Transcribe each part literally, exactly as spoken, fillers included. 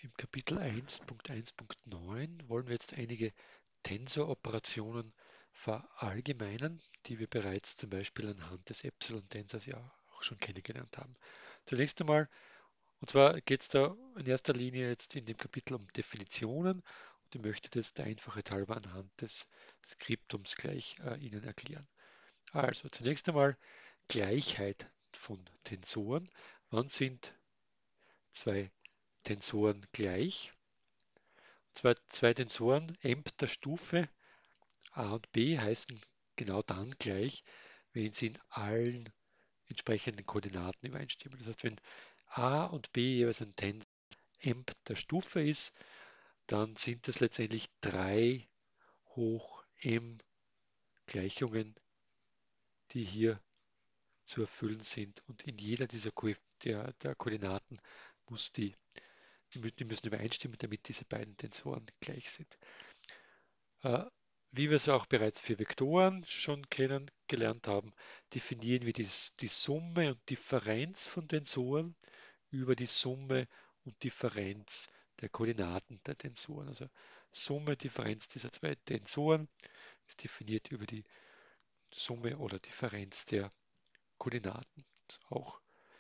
Im Kapitel eins Punkt eins Punkt neun wollen wir jetzt einige Tensoroperationen verallgemeinern, die wir bereits zum Beispiel anhand des Epsilon-Tensors ja auch schon kennengelernt haben. Zunächst einmal, und zwar geht es da in erster Linie jetzt in dem Kapitel um Definitionen und ich möchte das der Einfachheit halber anhand des Skriptums gleich äh, Ihnen erklären. Also zunächst einmal Gleichheit von Tensoren. Wann sind zwei Tensoren gleich? Zwei, zwei Tensoren mter Stufe a und b heißen genau dann gleich, wenn sie in allen entsprechenden Koordinaten übereinstimmen. Das heißt, wenn a und b jeweils ein Tensor mter Stufe ist, dann sind das letztendlich drei hoch m Gleichungen, die hier zu erfüllen sind. Und in jeder dieser Ko der, der Koordinaten muss die, die müssen übereinstimmen, damit diese beiden Tensoren gleich sind. Äh, Wie wir es auch bereits für Vektoren schon kennengelernt haben, definieren wir die, die Summe und Differenz von Tensoren über die Summe und Differenz der Koordinaten der Tensoren. Also Summe, Differenz dieser zwei Tensoren ist definiert über die Summe oder Differenz der Koordinaten. Das ist auch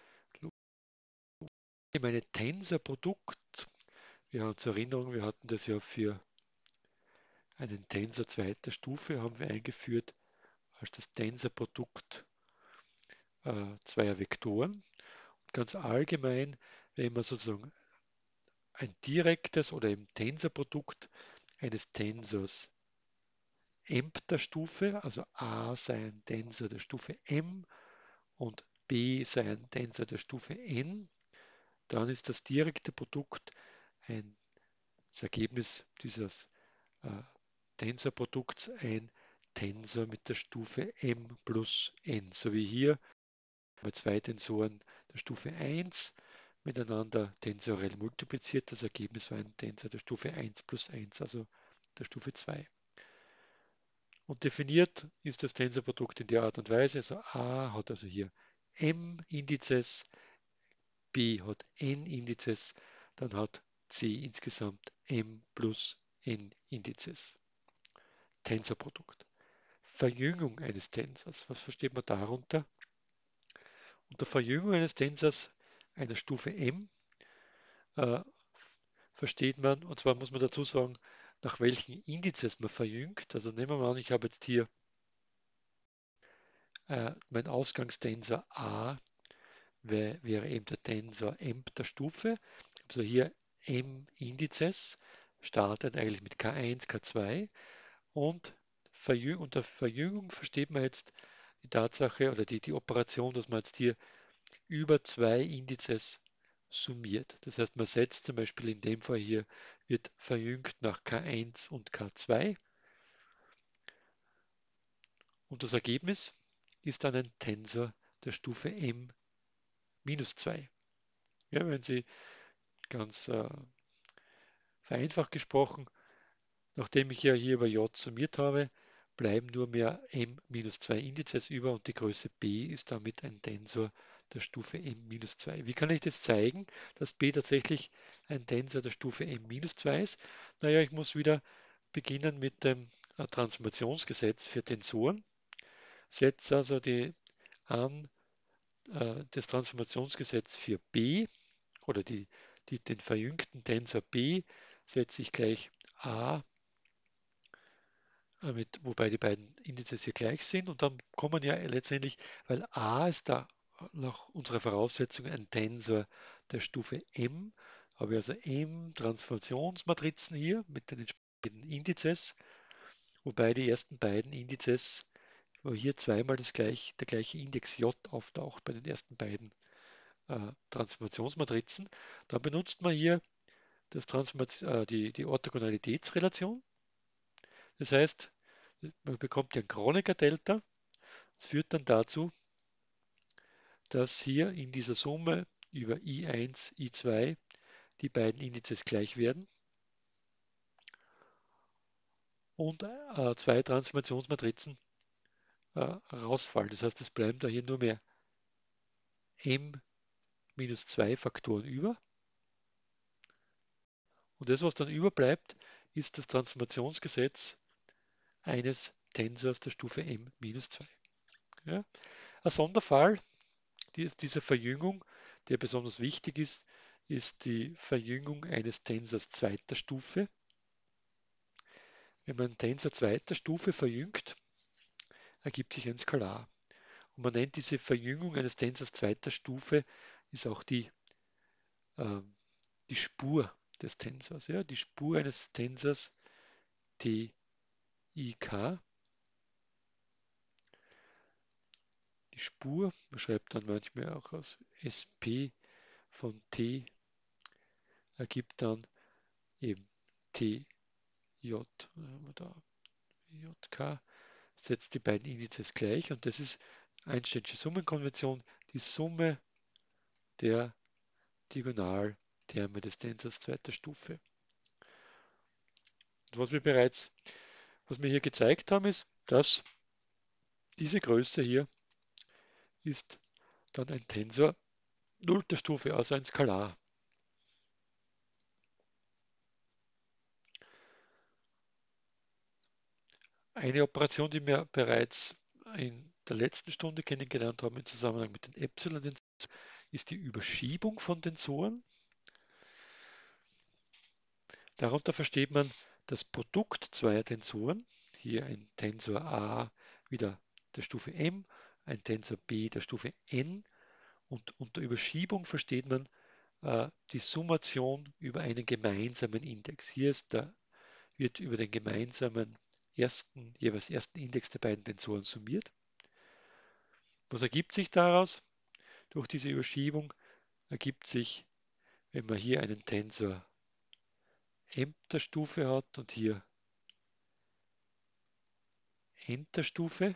meine Tensorprodukt. Wir haben zur Erinnerung, wir hatten das ja für einen Tensor zweiter Stufe haben wir eingeführt als das Tensorprodukt äh, zweier Vektoren. Und ganz allgemein, wenn man sozusagen ein direktes oder im Tensorprodukt eines Tensors mter Stufe, also a sei ein Tensor der Stufe m und b sei ein Tensor der Stufe n, dann ist das direkte Produkt ein, das Ergebnis dieses äh, Tensorprodukts ein Tensor mit der Stufe m plus n, so wie hier haben wir zwei Tensoren der Stufe eins miteinander tensorell multipliziert. Das Ergebnis war ein Tensor der Stufe eins plus eins, also der Stufe zwei. Und definiert ist das Tensorprodukt in der Art und Weise, also a hat also hier m Indizes, b hat n Indizes, dann hat c insgesamt m plus n Indizes. Tensorprodukt. Verjüngung eines Tensors. Was versteht man darunter? Unter Verjüngung eines Tensors einer Stufe m äh, versteht man, und zwar muss man dazu sagen, nach welchen Indizes man verjüngt. Also nehmen wir mal an, ich habe jetzt hier äh, mein Ausgangstensor a, wär, wäre eben der Tensor m der Stufe. Also hier m Indizes, startet eigentlich mit k eins, k zwei und Verjüng unter Verjüngung versteht man jetzt die Tatsache oder die, die Operation, dass man jetzt hier über zwei Indizes summiert. Das heißt, man setzt zum Beispiel in dem Fall hier, wird verjüngt nach k eins und k zwei und das Ergebnis ist dann ein Tensor der Stufe m minus zwei. Ja, wenn Sie ganz äh, vereinfacht gesprochen, nachdem ich ja hier über j summiert habe, bleiben nur mehr m minus zwei Indizes über und die Größe b ist damit ein Tensor der Stufe m minus zwei. Wie kann ich das zeigen, dass b tatsächlich ein Tensor der Stufe m minus zwei ist? Naja, ich muss wieder beginnen mit dem äh, Transformationsgesetz für Tensoren. Setze also die, an äh, das Transformationsgesetz für b oder die, die, den verjüngten Tensor b setze ich gleich a mit, wobei die beiden Indizes hier gleich sind. Und dann kommen ja letztendlich, weil a ist da nach unserer Voraussetzung ein Tensor der Stufe m, habe ich also m Transformationsmatrizen hier mit den entsprechenden Indizes, wobei die ersten beiden Indizes, wo hier zweimal das gleich, der gleiche Index j auftaucht bei den ersten beiden äh, Transformationsmatrizen, dann benutzt man hier das Transformat äh, die, die Orthogonalitätsrelation. Das heißt, man bekommt ja ein Kronecker-Delta. Das führt dann dazu, dass hier in dieser Summe über I eins, I zwei die beiden Indizes gleich werden und äh, zwei Transformationsmatrizen äh, rausfallen. Das heißt, es bleiben da hier nur mehr m minus zwei Faktoren über. Und das, was dann überbleibt, ist das Transformationsgesetz eines Tensors der Stufe m minus zwei. Ja? Ein Sonderfall dieser Verjüngung, der besonders wichtig ist, ist die Verjüngung eines Tensors zweiter Stufe. Wenn man einen Tensor zweiter Stufe verjüngt, ergibt sich ein Skalar. Und man nennt diese Verjüngung eines Tensors zweiter Stufe, ist auch die, äh, die Spur des Tensors. Ja? Die Spur eines Tensors T I K. Die Spur, man schreibt dann manchmal auch aus S P von T, ergibt dann eben T J, da J K, setzt die beiden Indizes gleich und das ist Einsteinsche Summenkonvention, die Summe der Diagonalterme des Tensors zweiter Stufe. Und was wir bereits, was wir hier gezeigt haben, ist, dass diese Größe hier ist dann ein Tensor nullter Stufe, also ein Skalar. Eine Operation, die wir bereits in der letzten Stunde kennengelernt haben im Zusammenhang mit den Epsilon, ist die Überschiebung von Tensoren. Darunter versteht man das Produkt zweier Tensoren, hier ein Tensor A wieder der Stufe m, ein Tensor B der Stufe n, und unter Überschiebung versteht man äh, die Summation über einen gemeinsamen Index. Hier ist der, wird über den gemeinsamen ersten, jeweils ersten Index der beiden Tensoren summiert. Was ergibt sich daraus? Durch diese Überschiebung ergibt sich, wenn man hier einen Tensor m-ter Stufe hat und hier n-ter Stufe.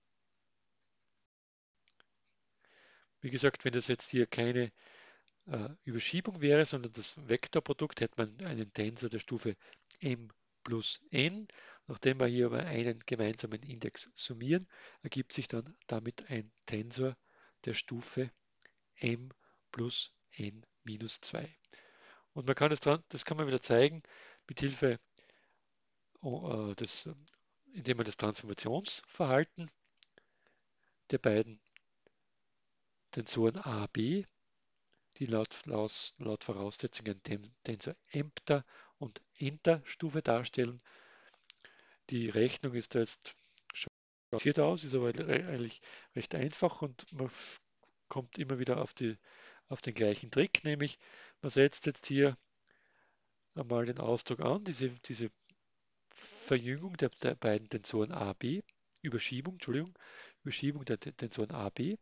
Wie gesagt, wenn das jetzt hier keine äh, Überschiebung wäre, sondern das Vektorprodukt, hätte man einen Tensor der Stufe m plus n. Nachdem wir hier über einen gemeinsamen Index summieren, ergibt sich dann damit ein Tensor der Stufe m plus n minus zwei. Und man kann es dran, das kann man wieder zeigen mit Hilfe oh, des, indem man das Transformationsverhalten der beiden Tensoren a, b, die laut, laut, laut Voraussetzungen den Tensor m-ter und n-ter Stufe darstellen. Die Rechnung ist da jetzt schon kompliziert aus, ist aber eigentlich recht einfach und man kommt immer wieder auf, die, auf den gleichen Trick, nämlich man setzt jetzt hier einmal den Ausdruck an, diese, diese Verjüngung der, der beiden Tensoren a, b, Überschiebung, Entschuldigung, Überschiebung der Tensoren a, b.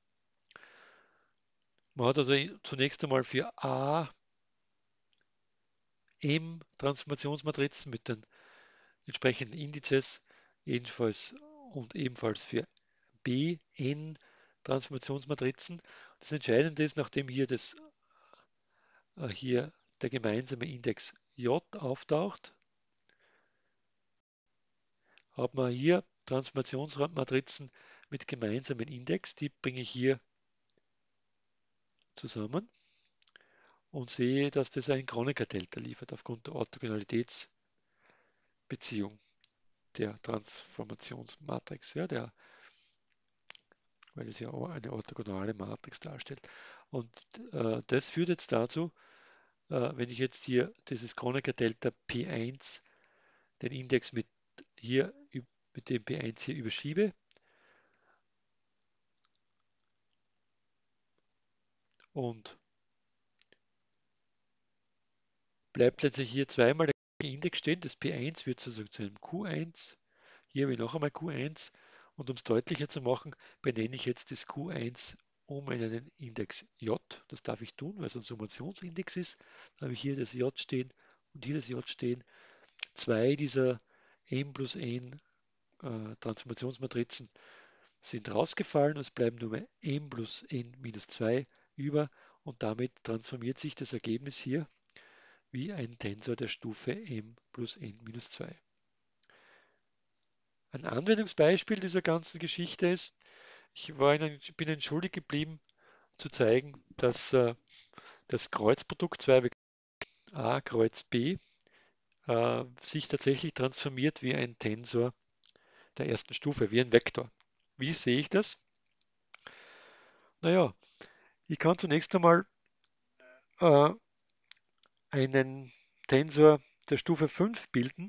Man hat also zunächst einmal für a m Transformationsmatrizen mit den entsprechenden Indizes ebenfalls und ebenfalls für b n Transformationsmatrizen. Das Entscheidende ist, nachdem hier, das, äh, hier der gemeinsame Index j auftaucht, hat man hier Transformationsmatrizen mit gemeinsamen Index, die bringe ich hier zusammen und sehe, dass das ein Kronecker-Delta liefert aufgrund der Orthogonalitätsbeziehung der Transformationsmatrix, ja, der, weil es ja eine orthogonale Matrix darstellt. Und äh, das führt jetzt dazu, äh, wenn ich jetzt hier dieses Kronecker-Delta P eins, den Index mit, hier, mit dem P eins hier überschiebe, und bleibt letztlich hier zweimal der Index stehen. Das P eins wird sozusagen zu einem Q eins. Hier habe ich noch einmal Q eins. Und um es deutlicher zu machen, benenne ich jetzt das Q eins um einen Index J. Das darf ich tun, weil es ein Summationsindex ist. Dann habe ich hier das J stehen und hier das J stehen. Zwei dieser m plus n äh, Transformationsmatrizen sind rausgefallen. Es bleiben nur mehr m plus n minus zwei über. Und damit transformiert sich das Ergebnis hier wie ein Tensor der Stufe m plus n minus zwei. Ein Anwendungsbeispiel dieser ganzen Geschichte ist, ich war Ihnen, bin Ihnen schuldig geblieben zu zeigen, dass äh, das Kreuzprodukt zweier A kreuz B äh, sich tatsächlich transformiert wie ein Tensor der ersten Stufe, wie ein Vektor. Wie sehe ich das? Naja, ich kann zunächst einmal äh, einen Tensor der Stufe fünf bilden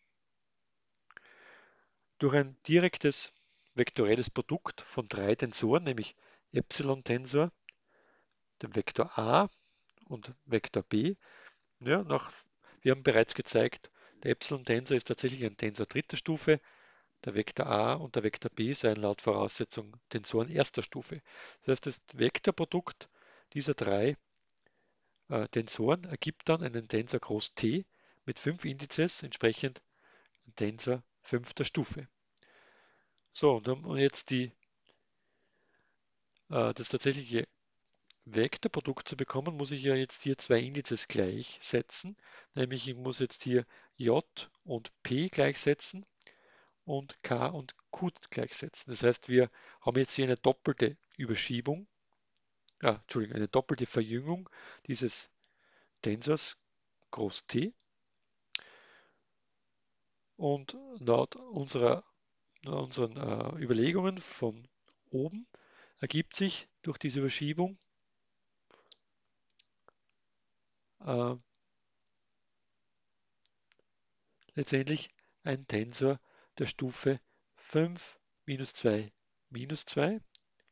durch ein direktes vektorielles Produkt von drei Tensoren, nämlich Epsilon-Tensor, dem Vektor A und Vektor B. Ja, nach, wir haben bereits gezeigt, der Epsilon-Tensor ist tatsächlich ein Tensor dritter Stufe, der Vektor A und der Vektor B seien laut Voraussetzung Tensoren erster Stufe. Das heißt, das Vektorprodukt dieser drei äh, Tensoren ergibt dann einen Tensor groß T mit fünf Indizes, entsprechend ein Tensor fünfter Stufe. So, und um jetzt die, äh, das tatsächliche Vektorprodukt zu bekommen, muss ich ja jetzt hier zwei Indizes gleichsetzen, nämlich ich muss jetzt hier J und P gleichsetzen und K und Q gleichsetzen. Das heißt, wir haben jetzt hier eine doppelte Überschiebung, ah, Entschuldigung, eine doppelte Verjüngung dieses Tensors groß T. Und laut unserer, unseren äh, Überlegungen von oben ergibt sich durch diese Überschiebung äh, letztendlich ein Tensor der Stufe fünf minus zwei minus zwei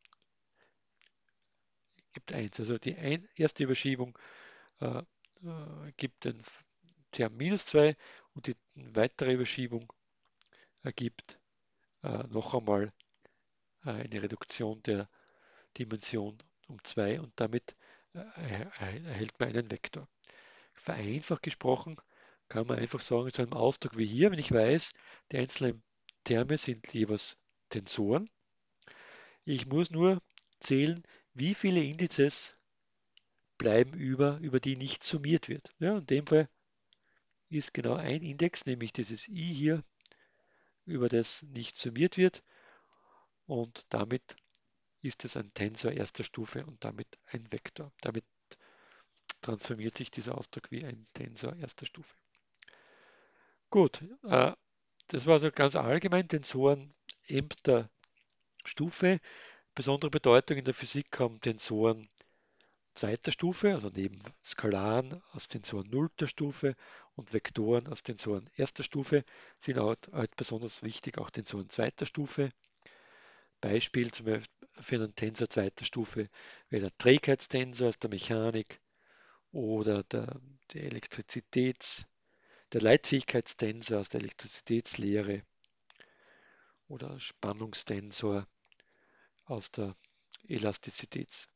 gibt eins. Also die ein, erste Überschiebung äh, äh, gibt den Term minus zwei und die weitere Überschiebung ergibt äh, noch einmal äh, eine Reduktion der Dimension um zwei und damit äh, erhält man einen Vektor. Vereinfacht gesprochen kann man einfach sagen, zu einem Ausdruck wie hier, wenn ich weiß, die einzelnen Terme sind jeweils Tensoren. Ich muss nur zählen, wie viele Indizes bleiben über, über die nicht summiert wird. Ja, in dem Fall ist genau ein Index, nämlich dieses i hier, über das nicht summiert wird und damit ist es ein Tensor erster Stufe und damit ein Vektor. Damit transformiert sich dieser Ausdruck wie ein Tensor erster Stufe. Gut, äh, das war so ganz allgemein Tensoren m-ter Stufe. Besondere Bedeutung in der Physik haben Tensoren zweiter Stufe, also neben Skalaren aus Tensoren nullter Stufe und Vektoren aus Tensoren erster Stufe sind halt, halt besonders wichtig auch Tensoren zweiter Stufe. Beispiel zum Beispiel für einen Tensor zweiter Stufe wäre der Trägheitstensor aus der Mechanik oder der, der Elektrizitäts, der Leitfähigkeitstensor aus der Elektrizitätslehre oder Spannungstensor aus der Elastizitätslehre.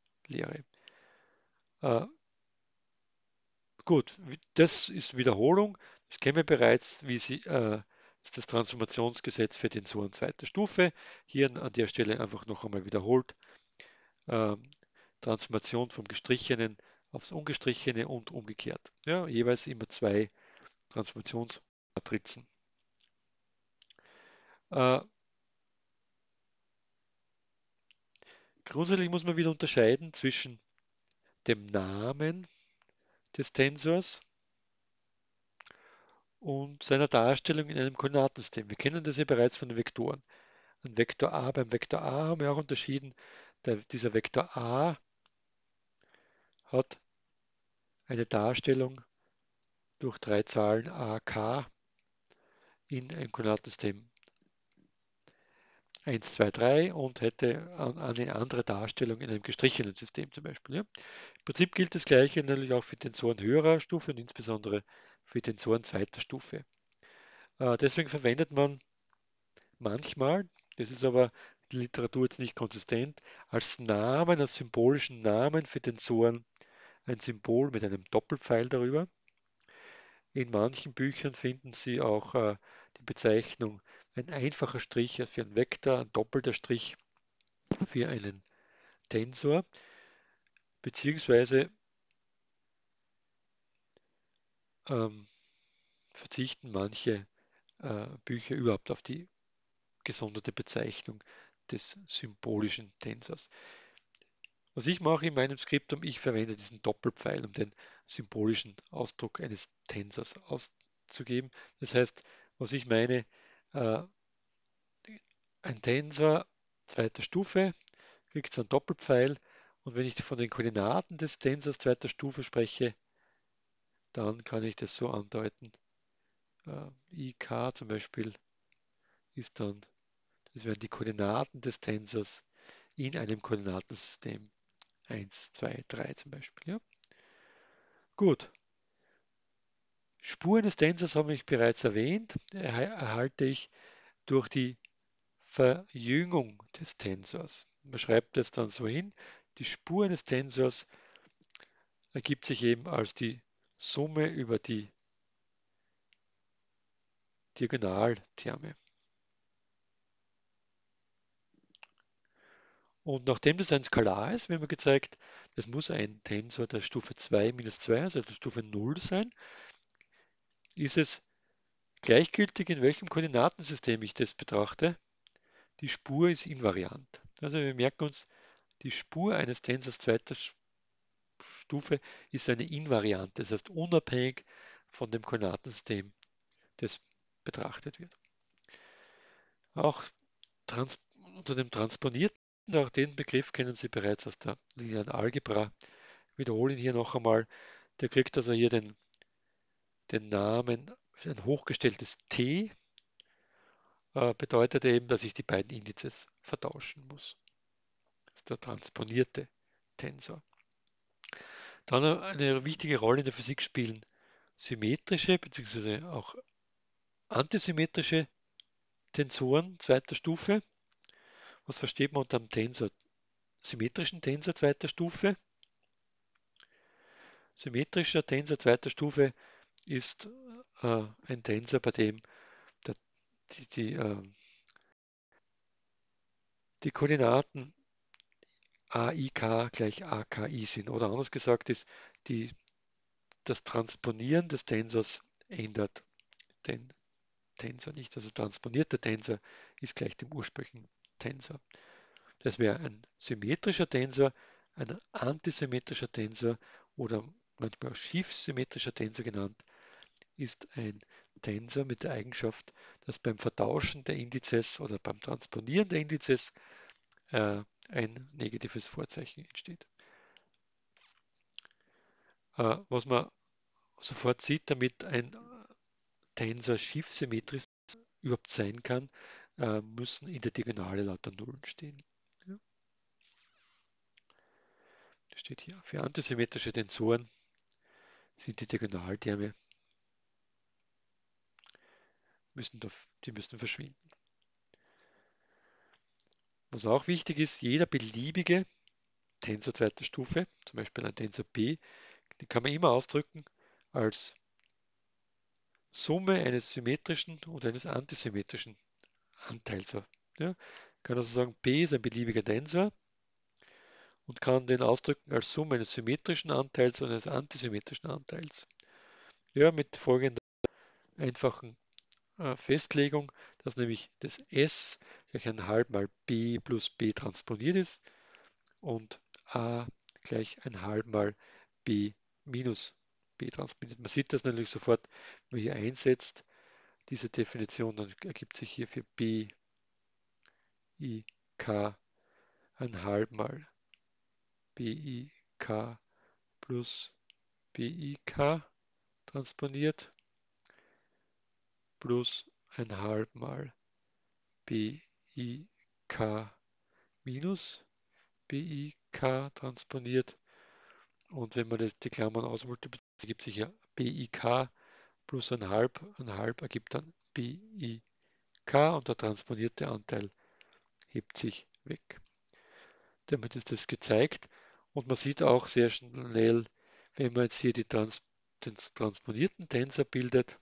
Äh, gut, das ist Wiederholung. Das kennen wir bereits, wie sie, äh, ist das Transformationsgesetz für Tensoren zweiter Stufe. Hier an der Stelle einfach noch einmal wiederholt. Ähm, Transformation vom Gestrichenen aufs Ungestrichene und umgekehrt. Ja, jeweils immer zwei Transformationsmatrizen. Äh, grundsätzlich muss man wieder unterscheiden zwischen dem Namen des Tensors und seiner Darstellung in einem Koordinatensystem. Wir kennen das ja bereits von den Vektoren. Ein Vektor A, beim Vektor A haben wir auch unterschieden, der, dieser Vektor A hat eine Darstellung durch drei Zahlen a, k in einem Koordinatensystem eins, zwei, drei und hätte eine andere Darstellung in einem gestrichenen System zum Beispiel. Ja. Im Prinzip gilt das Gleiche natürlich auch für Tensoren höherer Stufe und insbesondere für Tensoren zweiter Stufe. Äh, deswegen verwendet man manchmal, das ist aber die Literatur jetzt nicht konsistent, als Namen, als symbolischen Namen für Tensoren ein Symbol mit einem Doppelpfeil darüber. In manchen Büchern finden Sie auch äh, die Bezeichnung ein einfacher Strich für einen Vektor, ein doppelter Strich für einen Tensor, beziehungsweise ähm, verzichten manche äh, Bücher überhaupt auf die gesonderte Bezeichnung des symbolischen Tensors. Was ich mache in meinem Skriptum, ich verwende diesen Doppelpfeil, um den symbolischen Ausdruck eines Tensors auszugeben. Das heißt, was ich meine, äh, ein Tensor zweiter Stufe kriegt so einen Doppelpfeil, und wenn ich von den Koordinaten des Tensors zweiter Stufe spreche, dann kann ich das so andeuten. Äh, I K zum Beispiel ist dann, das wären die Koordinaten des Tensors in einem Koordinatensystem eins, zwei, drei zum Beispiel. Ja? Gut. Spuren des Tensors habe ich bereits erwähnt, erha- erhalte ich durch die Verjüngung des Tensors. Man schreibt das dann so hin. Die Spur eines Tensors ergibt sich eben als die Summe über die Diagonalterme. Und nachdem das ein Skalar ist, wie haben wir gezeigt, das muss ein Tensor der Stufe zwei minus zwei, also der Stufe null sein, ist es gleichgültig, in welchem Koordinatensystem ich das betrachte. Die Spur ist invariant. Also wir merken uns, die Spur eines Tensors zweiter Stufe ist eine Invariante, das heißt unabhängig von dem Koordinatensystem, das betrachtet wird. Auch trans unter dem Transponierten, auch den Begriff kennen Sie bereits aus der linearen Algebra. Ich wiederhole ihn hier noch einmal. Der kriegt also hier den, den Namen, ein hochgestelltes T, äh, bedeutet eben, dass ich die beiden Indizes vertauschen muss. Das ist der transponierte Tensor. Dann eine wichtige Rolle in der Physik spielen symmetrische bzw. auch antisymmetrische Tensoren zweiter Stufe. Was versteht man unter einem Tensor? Symmetrischen Tensor zweiter Stufe. Symmetrischer Tensor zweiter Stufe ist äh, ein Tensor, bei dem der, die, die, äh, die Koordinaten A I K gleich A K I sind. Oder anders gesagt ist, die, das Transponieren des Tensors ändert den Tensor nicht. Also transponierter Tensor ist gleich dem ursprünglichen Tensor. Das wäre ein symmetrischer Tensor, ein antisymmetrischer Tensor oder manchmal auch schiefsymmetrischer Tensor genannt, ist ein Tensor mit der Eigenschaft, dass beim Vertauschen der Indizes oder beim Transponieren der Indizes äh, ein negatives Vorzeichen entsteht. Äh, was man sofort sieht, damit ein Tensor schiefsymmetrisch überhaupt sein kann, äh, müssen in der Diagonale lauter Nullen stehen. Ja, das steht hier. Für antisymmetrische Tensoren sind die Diagonalterme, müssen da, die müssen verschwinden. Was auch wichtig ist, jeder beliebige Tensor zweiter Stufe, zum Beispiel ein Tensor B, den kann man immer ausdrücken als Summe eines symmetrischen und eines antisymmetrischen Anteils. Ja, kann also sagen, B ist ein beliebiger Tensor und kann den ausdrücken als Summe eines symmetrischen Anteils und eines antisymmetrischen Anteils. Ja, mit folgender einfachen äh, Festlegung, dass nämlich das S gleich ein halb mal B plus B transponiert ist und A gleich ein halb mal B minus B transponiert. Man sieht das natürlich sofort, wenn man hier einsetzt, diese Definition, dann ergibt sich hier für B I K ein halb mal B I K plus B I K transponiert plus ein halb mal B I K minus B I K transponiert. Und wenn man das, die Klammern ausmultipliziert, ergibt sich ja B I K plus ein halb. Ein halb ergibt dann B I K und der transponierte Anteil hebt sich weg. Damit ist das gezeigt. Und man sieht auch sehr schnell, wenn man jetzt hier die Trans den transponierten Tensor bildet,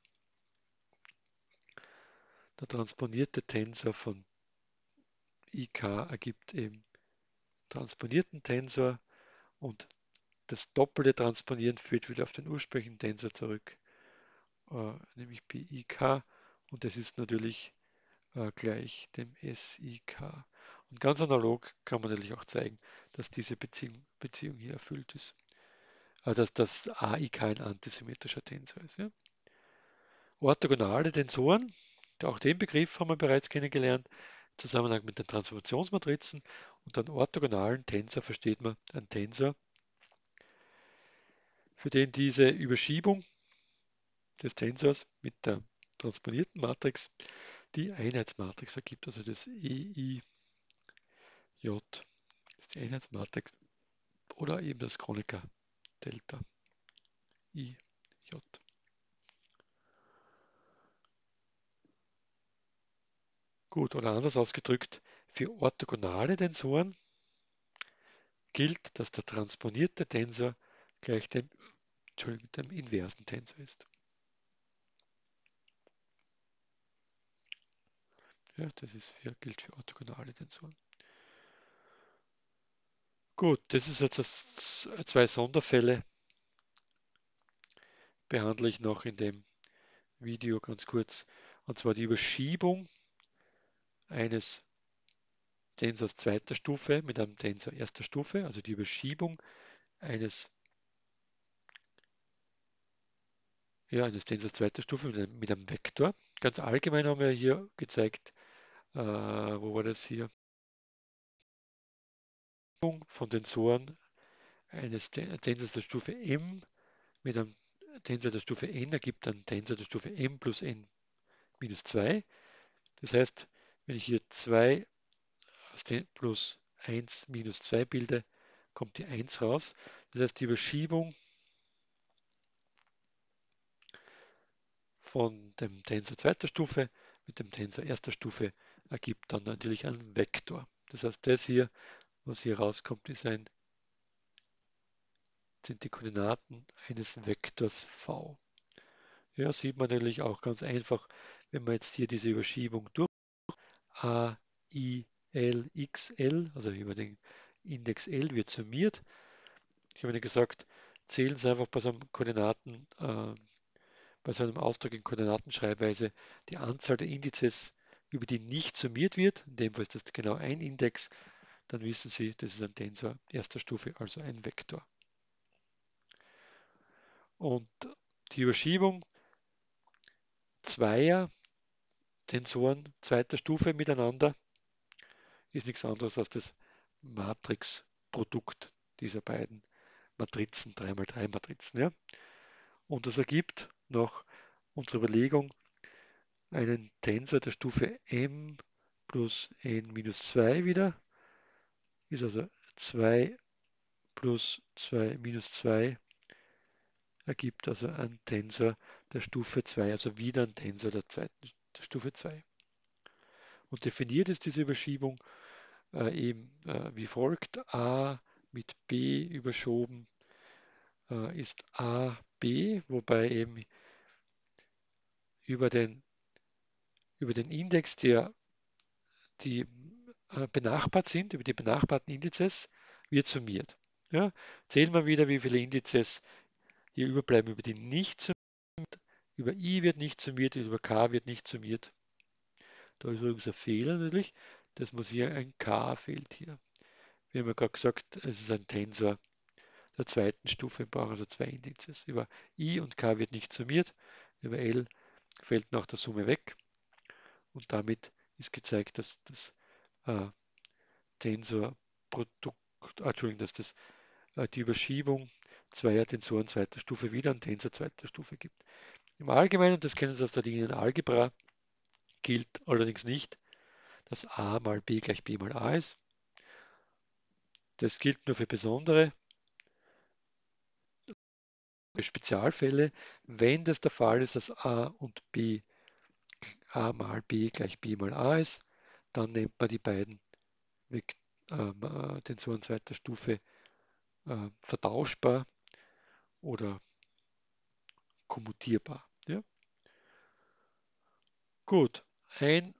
der transponierte Tensor von I K ergibt eben transponierten Tensor und das doppelte Transponieren führt wieder auf den ursprünglichen Tensor zurück, äh, nämlich B I K, und das ist natürlich äh, gleich dem S I K. Und ganz analog kann man natürlich auch zeigen, dass diese Beziehung, Beziehung hier erfüllt ist. Also dass das A I kein antisymmetrischer Tensor ist. Ja. Orthogonale Tensoren, auch den Begriff haben wir bereits kennengelernt, im Zusammenhang mit den Transformationsmatrizen. Und einen orthogonalen Tensor versteht man einen Tensor, für den diese Überschiebung des Tensors mit der transponierten Matrix die Einheitsmatrix ergibt, also das E I J ist die Einheitsmatrix oder eben das Kronecker Delta I J. Gut, oder anders ausgedrückt, für orthogonale Tensoren gilt, dass der transponierte Tensor gleich dem, Entschuldigung, dem inversen Tensor ist. Ja, das ist für, gilt für orthogonale Tensoren. Gut, das ist jetzt das, zwei Sonderfälle, behandle ich noch in dem Video ganz kurz. Und zwar die Überschiebung eines Tensors zweiter Stufe mit einem Tensor erster Stufe, also die Überschiebung eines, ja, eines Tensors zweiter Stufe mit einem, mit einem Vektor. Ganz allgemein haben wir hier gezeigt, äh, wo war das hier? Von Tensoren eines Tensors der Stufe m mit einem Tensor der Stufe n ergibt einen Tensor der Stufe m plus n minus zwei. Das heißt, wenn ich hier zwei plus eins minus zwei bilde, kommt die eins raus. Das heißt, die Überschiebung von dem Tensor zweiter Stufe mit dem Tensor erster Stufe ergibt dann natürlich einen Vektor. Das heißt, das hier, was hier rauskommt, ist ein, sind die Koordinaten eines Vektors v. Ja, sieht man natürlich auch ganz einfach, wenn man jetzt hier diese Überschiebung durch A, I, L, X, L, also über den Index L wird summiert. Ich habe Ihnen gesagt, zählen Sie einfach bei so einem Koordinaten, äh, bei so einem Ausdruck in Koordinatenschreibweise die Anzahl der Indizes, über die nicht summiert wird. In dem Fall ist das genau ein Index. Dann wissen Sie, das ist ein Tensor erster Stufe, also ein Vektor. Und die Überschiebung zweier Tensoren zweiter Stufe miteinander ist nichts anderes als das Matrixprodukt dieser beiden Matrizen, drei mal drei Matrizen. Ja? Und das ergibt nach unserer Überlegung einen Tensor der Stufe m plus n minus zwei wieder. Ist also zwei plus zwei minus zwei ergibt also einen Tensor der Stufe zwei, also wieder ein Tensor der, zweiten, der Stufe zwei. Und definiert ist diese Überschiebung äh, eben äh, wie folgt. A mit B überschoben äh, ist A B, wobei eben über den, über den Index, der die äh, benachbart sind, über die benachbarten Indizes, wird summiert. Ja, zählen wir wieder, wie viele Indizes hier überbleiben, über die nicht summiert. Über I wird nicht summiert, über K wird nicht summiert. Da ist übrigens ein Fehler natürlich. Das muss hier ein K fehlt hier. Wir haben ja gerade gesagt, es ist ein Tensor der zweiten Stufe, wir brauchen also zwei Indizes. Über I und K wird nicht summiert, über L fällt nach der Summe weg und damit ist gezeigt, dass das äh, Tensorprodukt, ah, Entschuldigung, dass das, äh, die Überschiebung zweier Tensoren zweiter Stufe wieder einen Tensor zweiter Stufe gibt. Im Allgemeinen, das kennen Sie aus der linearen Algebra, gilt allerdings nicht, dass a mal b gleich b mal a ist. Das gilt nur für besondere Spezialfälle. Wenn das der Fall ist, dass a und b a mal b gleich b mal a ist, dann nennt man die beiden äh, Tensoren zweiter Stufe äh, vertauschbar oder kommutierbar. Ja? Gut, ein,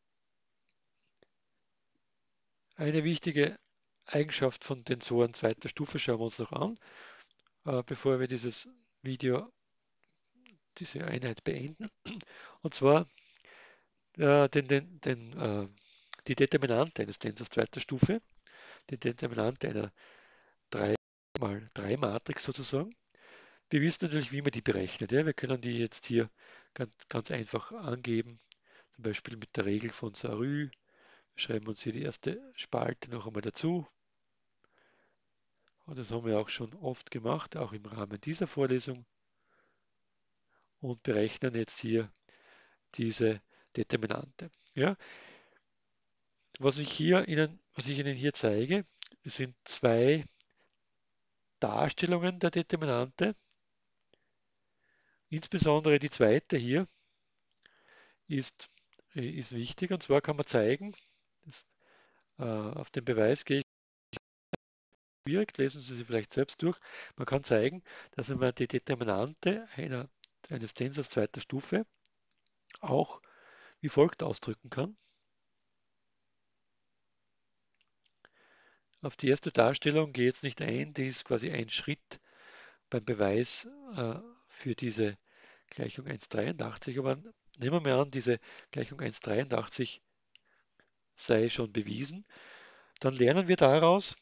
eine wichtige Eigenschaft von Tensoren zweiter Stufe schauen wir uns noch an, äh, bevor wir dieses Video, diese Einheit beenden. Und zwar äh, den, den, den, äh, die Determinante eines Tensors zweiter Stufe, die Determinante einer drei mal drei Matrix sozusagen. Wir wissen natürlich, wie man die berechnet. Ja? Wir können die jetzt hier ganz, ganz einfach angeben, zum Beispiel mit der Regel von Sarü. Wir schreiben uns hier die erste Spalte noch einmal dazu. Und das haben wir auch schon oft gemacht, auch im Rahmen dieser Vorlesung. Und berechnen jetzt hier diese Determinante. Ja? Was ich hier Ihnen, was ich Ihnen hier zeige, sind zwei Darstellungen der Determinante. Insbesondere die zweite hier ist, äh, ist wichtig, und zwar kann man zeigen, das, äh, auf den Beweis gehe ich schwierig, lesen Sie sie vielleicht selbst durch. Man kann zeigen, dass man die Determinante einer, eines Tensors zweiter Stufe auch wie folgt ausdrücken kann. Auf die erste Darstellung gehe ich jetzt nicht ein, die ist quasi ein Schritt beim Beweis äh, für diese Gleichung eins Komma dreiundachtzig, aber nehmen wir mal an, diese Gleichung eins Komma dreiundachtzig sei schon bewiesen. Dann lernen wir daraus,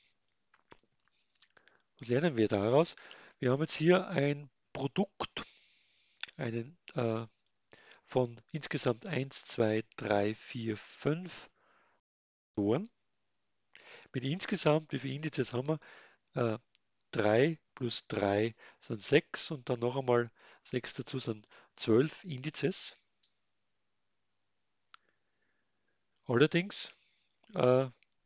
was lernen wir daraus? Wir haben jetzt hier ein Produkt, einen äh, von insgesamt eins, zwei, drei, vier, fünf Faktoren. Mit insgesamt, wie viele Indizes haben wir? Äh, drei plus drei sind sechs und dann noch einmal sechs dazu sind zwölf Indizes. Allerdings äh,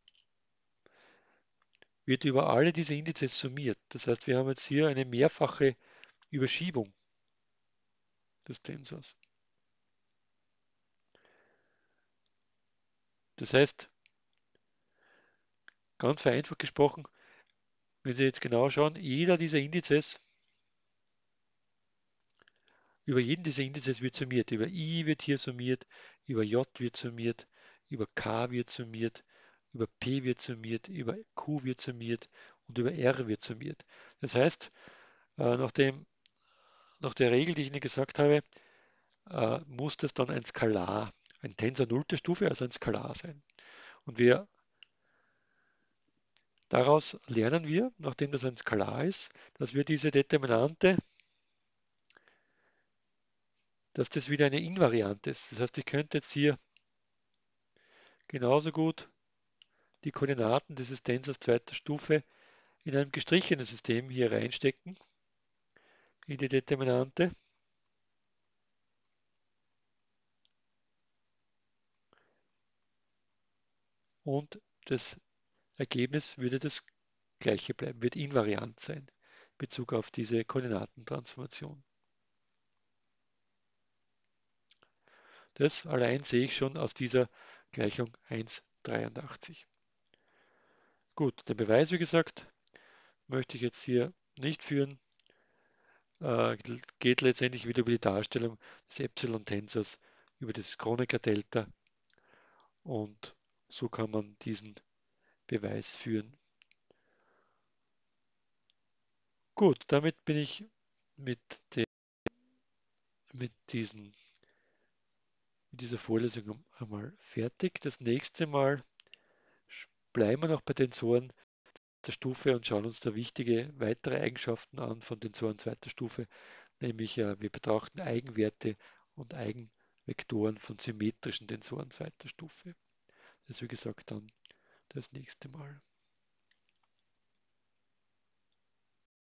wird über alle diese Indizes summiert. Das heißt, wir haben jetzt hier eine mehrfache Überschiebung des Tensors. Das heißt, ganz vereinfacht gesprochen, wenn Sie jetzt genau schauen, jeder dieser Indizes, über jeden dieser Indizes wird summiert. Über I wird hier summiert, über J wird summiert, über K wird summiert, über P wird summiert, über Q wird summiert und über R wird summiert. Das heißt, äh, nach, dem, nach der Regel, die ich Ihnen gesagt habe, äh, muss das dann ein Skalar, ein Tensor nullter Stufe, also ein Skalar sein. Und wir daraus lernen wir, nachdem das ein Skalar ist, dass wir diese Determinante, dass das wieder eine Invariante ist. Das heißt, ich könnte jetzt hier genauso gut die Koordinaten dieses Tensors zweiter Stufe in einem gestrichenen System hier reinstecken, in die Determinante. Und das Ergebnis würde das gleiche bleiben, wird invariant sein, in Bezug auf diese Koordinatentransformation. Das allein sehe ich schon aus dieser Gleichung eins Komma dreiundachtzig. Gut, den Beweis, wie gesagt, möchte ich jetzt hier nicht führen. Äh, geht letztendlich wieder über die Darstellung des Epsilon-Tensors über das Kronecker-Delta, und so kann man diesen Beweis führen. Gut, damit bin ich mit, de, mit, diesen, mit dieser Vorlesung einmal fertig. Das nächste Mal bleiben wir noch bei Tensoren der Stufe und schauen uns da wichtige weitere Eigenschaften an von Tensoren zweiter Stufe, nämlich äh, wir betrachten Eigenwerte und Eigenvektoren von symmetrischen Tensoren zweiter Stufe. Das ist wie gesagt dann das nächste Mal.